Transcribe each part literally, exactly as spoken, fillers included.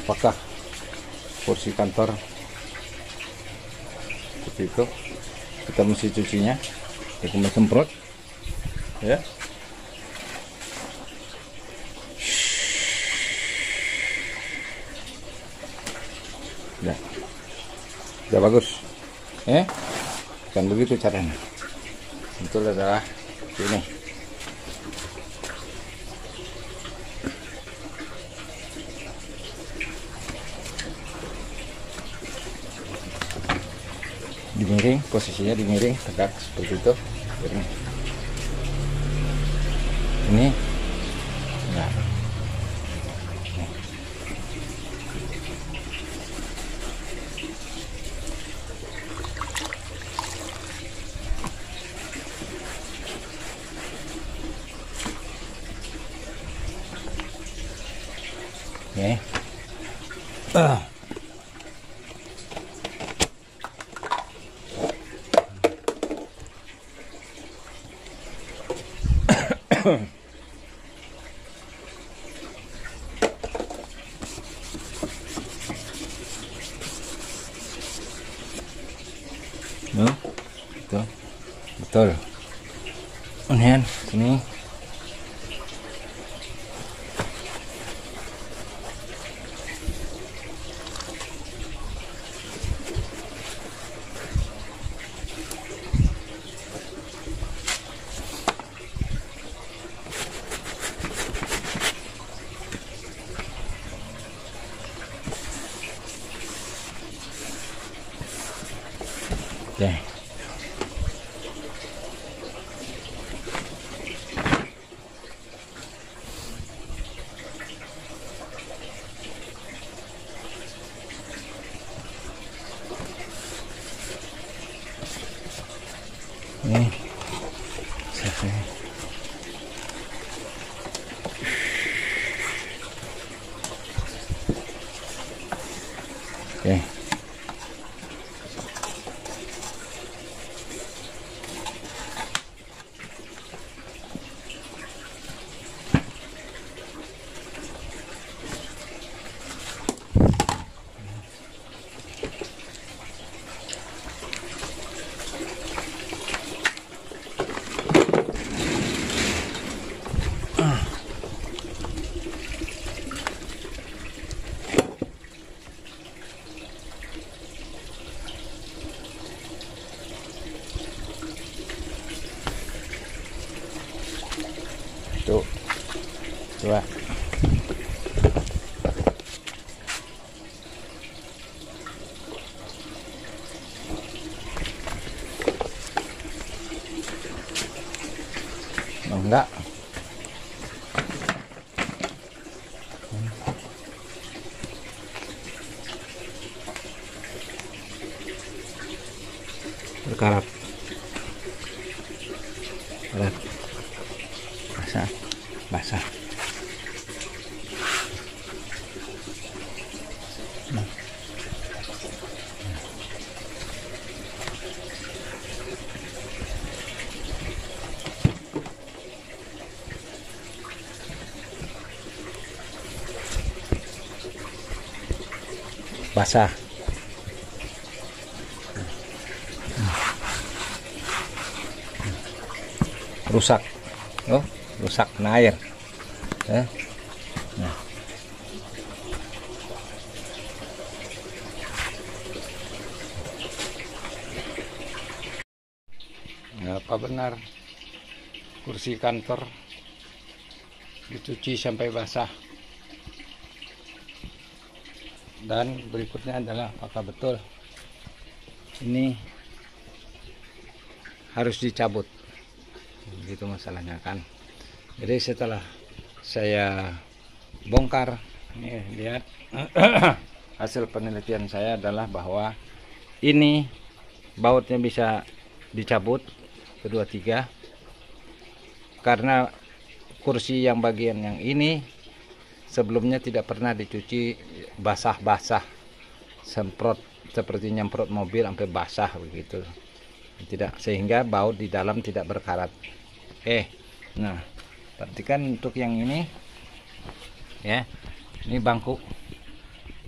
apakah kursi kantor seperti itu. Kita mesti cucinya, kita semprot ya. Udah, udah bagus, eh, kan begitu caranya. Itu adalah ini. Dimiring, posisinya dimiring tegak seperti itu. Ini, ini, nah. Oke. Uh. No, betul, betul. Kemudian sini. Oke. Ini selesai. Oke. Tuh, coba. Oh, enggak. Berkarat. Karat. Basah, basah. Nah. Basah. Rusak. Oh, rusak kena air. Eh. Nah. Apa benar kursi kantor dicuci sampai basah? Dan berikutnya adalah apakah betul ini harus dicabut? Gitu masalahnya kan. Jadi setelah saya bongkar, nih lihat hasil penelitian saya adalah bahwa ini bautnya bisa dicabut kedua tiga, karena kursi yang bagian yang ini sebelumnya tidak pernah dicuci basah-basah, semprot seperti nyemprot mobil sampai basah begitu, tidak, sehingga baut di dalam tidak berkarat. Eh, nah, perhatikan untuk yang ini, ya, ini bangku,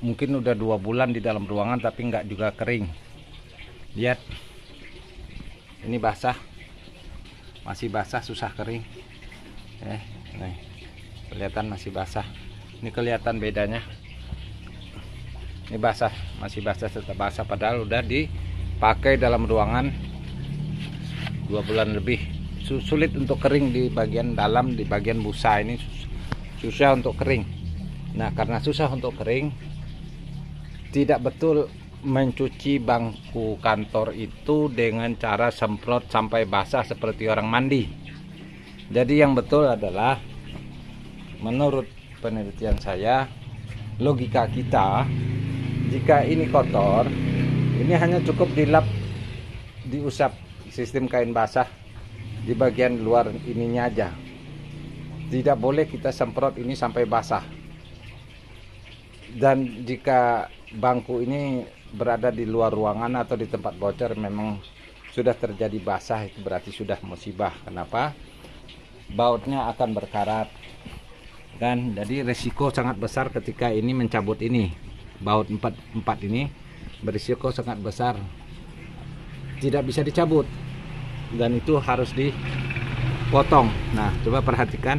mungkin udah dua bulan di dalam ruangan tapi nggak juga kering. Lihat, ini basah, masih basah, susah kering. Eh, nih, kelihatan masih basah. Ini kelihatan bedanya. Ini basah, masih basah, tetap basah, padahal udah dipakai dalam ruangan dua bulan lebih. Sulit untuk kering di bagian dalam, di bagian busa ini susah untuk kering. Nah, karena susah untuk kering, tidak betul mencuci bangku kantor itu dengan cara semprot sampai basah seperti orang mandi. Jadi yang betul adalah, menurut penelitian saya, logika kita, jika ini kotor, ini hanya cukup dilap, diusap sistem kain basah di bagian luar ininya aja. Tidak boleh kita semprot ini sampai basah. Dan jika bangku ini berada di luar ruangan atau di tempat bocor, memang sudah terjadi basah, itu berarti sudah musibah. Kenapa? Bautnya akan berkarat, dan jadi resiko sangat besar ketika ini mencabut ini. Baut empat empat ini berisiko sangat besar, tidak bisa dicabut, dan itu harus dipotong. Nah, coba perhatikan,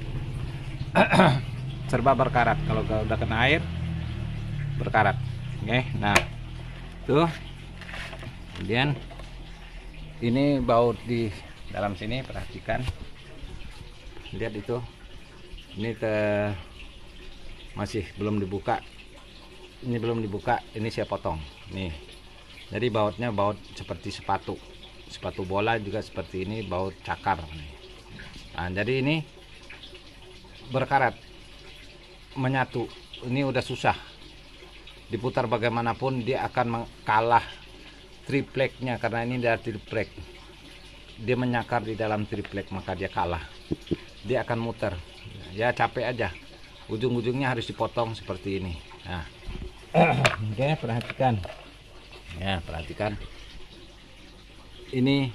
serba berkarat. Kalau udah kena air, berkarat. Oke, nah tuh, kemudian ini baut di dalam sini, perhatikan, lihat itu, ini ke masih belum dibuka, ini belum dibuka, ini saya potong nih. Jadi bautnya baut seperti sepatu sepatu bola, juga seperti ini, baut cakar. Nah, jadi ini berkarat, menyatu, ini udah susah diputar bagaimanapun, dia akan kalah tripleknya, karena ini dia triplek, dia menyakar di dalam triplek, maka dia kalah, dia akan muter. Ya capek aja, ujung-ujungnya harus dipotong seperti ini. Nah, oke, perhatikan ya, perhatikan ini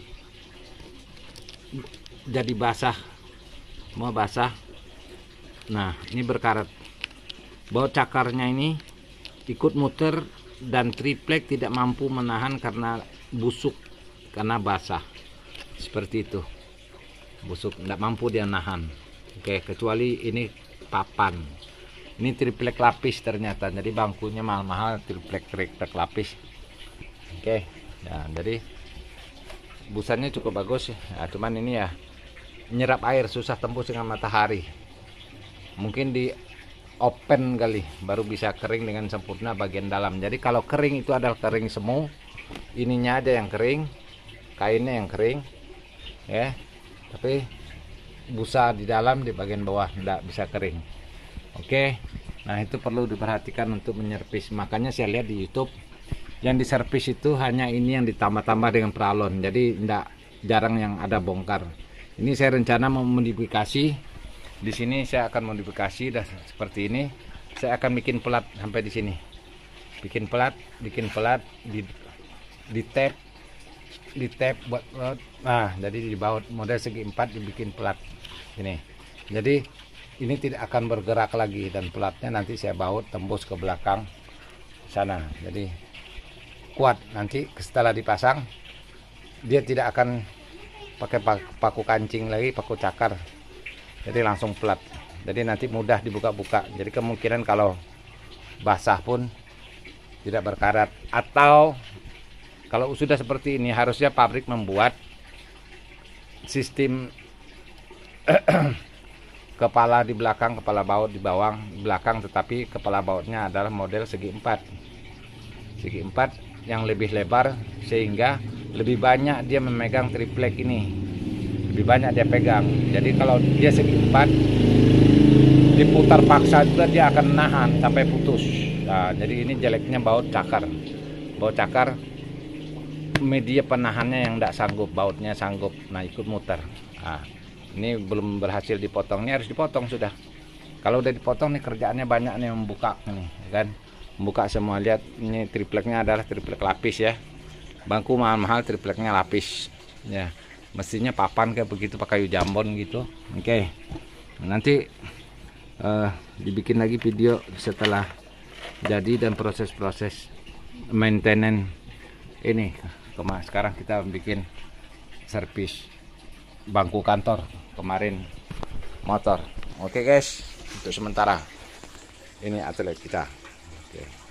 jadi basah, mau basah. Nah, ini berkarat, baut cakarnya ini ikut muter, dan triplek tidak mampu menahan karena busuk, karena basah seperti itu, busuk, tidak mampu dia nahan. Oke, kecuali ini papan, ini triplek lapis ternyata, jadi bangkunya mahal-mahal, triplek triplek lapis. Oke, nah jadi busanya cukup bagus ya, cuman ini ya nyerap air, susah tembus dengan matahari. Mungkin di open kali baru bisa kering dengan sempurna bagian dalam. Jadi kalau kering itu adalah kering semu, ininya aja yang kering, kainnya yang kering ya, tapi busa di dalam, di bagian bawah tidak bisa kering. Oke, nah itu perlu diperhatikan untuk menyervis. Makanya saya lihat di YouTube yang diservis itu hanya ini yang ditambah-tambah dengan pralon, jadi tidak, jarang yang ada bongkar. Ini saya rencana mau modifikasi. Di sini saya akan modifikasi dah seperti ini. Saya akan bikin pelat sampai di sini. Bikin pelat, bikin pelat di di tap, di tap buat baut. Nah, jadi di baut model segi empat dibikin pelat ini. Jadi ini tidak akan bergerak lagi, dan pelatnya nanti saya baut tembus ke belakang sana. Jadi kuat, nanti setelah dipasang dia tidak akan pakai paku kancing lagi, paku cakar. Jadi langsung pelat, jadi nanti mudah dibuka-buka. Jadi kemungkinan kalau basah pun tidak berkarat. Atau kalau sudah seperti ini, harusnya pabrik membuat sistem kepala di belakang, kepala baut di bawah, di belakang, tetapi kepala bautnya adalah model segi empat, segi empat yang lebih lebar, sehingga lebih banyak dia memegang triplek ini, lebih banyak dia pegang. Jadi kalau dia segi empat diputar paksa juga dia akan nahan sampai putus. Nah, jadi ini jeleknya baut cakar. Baut cakar media penahannya yang tidak sanggup, bautnya sanggup, nah ikut muter. Nah, ini belum berhasil dipotong, ini harus dipotong sudah. Kalau udah dipotong nih kerjaannya banyak nih, membuka nih kan, membuka semua. Lihat ini tripleknya adalah triplek lapis ya. Bangku mahal-mahal tripleknya lapis ya. Mestinya papan kayak begitu pakai kayu jambon gitu. Oke, nanti uh, dibikin lagi video setelah jadi dan proses-proses maintenance ini. Kemarin sekarang kita bikin servis bangku kantor, kemarin motor. Oke guys, untuk sementara ini atlet kita. Oke.